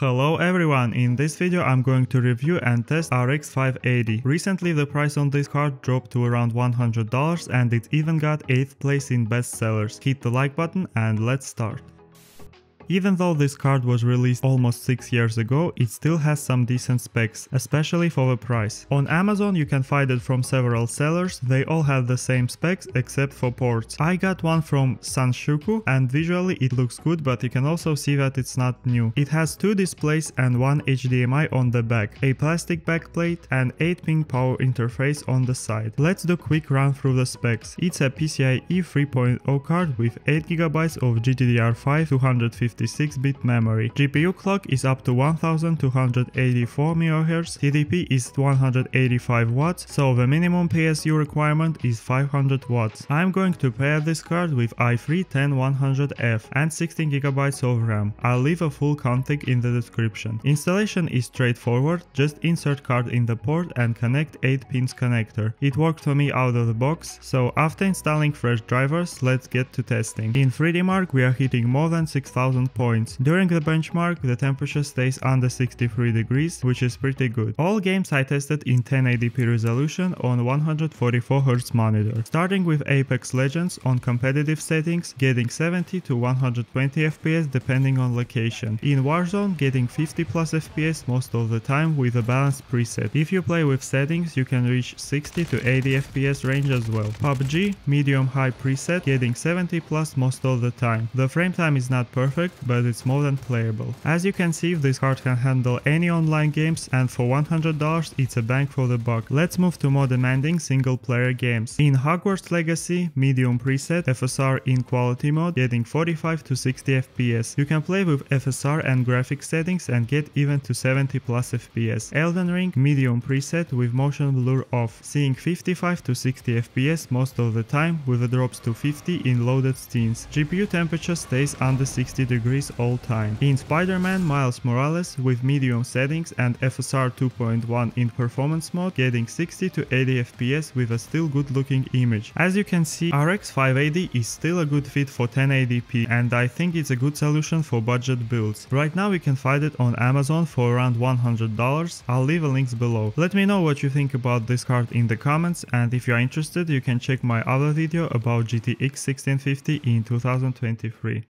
Hello everyone, in this video I'm going to review and test RX 580. Recently the price on this card dropped to around $100 and it even got 8th place in best sellers. Hit the like button and let's start. Even though this card was released almost 6 years ago, it still has some decent specs, especially for the price. On Amazon you can find it from several sellers, they all have the same specs except for ports. I got one from Sanshuku and visually it looks good, but you can also see that it's not new. It has 2 displays and 1 HDMI on the back, a plastic backplate and 8-pin power interface on the side. Let's do a quick run through the specs. It's a PCIe 3.0 card with 8GB of GDDR5 256-bit memory. GPU clock is up to 1284 MHz, TDP is 185 watts, so the minimum PSU requirement is 500 watts. I'm going to pair this card with i3 10100F and 16GB of RAM. I'll leave a full config in the description. Installation is straightforward, just insert card in the port and connect 8 pins connector. It worked for me out of the box, so after installing fresh drivers, let's get to testing. In 3D Mark we are hitting more than 6000 points. During the benchmark the temperature stays under 63 degrees, which is pretty good. All games I tested in 1080p resolution on 144Hz monitor. Starting with Apex Legends on competitive settings, getting 70 to 120 FPS depending on location. In Warzone getting 50 plus FPS most of the time with a balanced preset. If you play with settings you can reach 60 to 80 FPS range as well. PUBG medium high preset, getting 70 plus most of the time. The frame time is not perfect, but it's more than playable. As you can see, this card can handle any online games and for $100 it's a bang for the buck. Let's move to more demanding single player games. In Hogwarts Legacy, medium preset, FSR in quality mode, getting 45 to 60 FPS. You can play with FSR and graphics settings and get even to 70 plus FPS. Elden Ring, medium preset with motion blur off, seeing 55 to 60 FPS most of the time with the drops to 50 in loaded scenes. GPU temperature stays under 60 degrees all time. In Spider-Man Miles Morales with medium settings and FSR 2.1 in performance mode, getting 60 to 80 FPS with a still good looking image. As you can see, RX 580 is still a good fit for 1080p and I think it's a good solution for budget builds. Right now you can find it on Amazon for around $100. I'll leave the links below. Let me know what you think about this card in the comments, and if you are interested you can check my other video about GTX 1650 in 2023.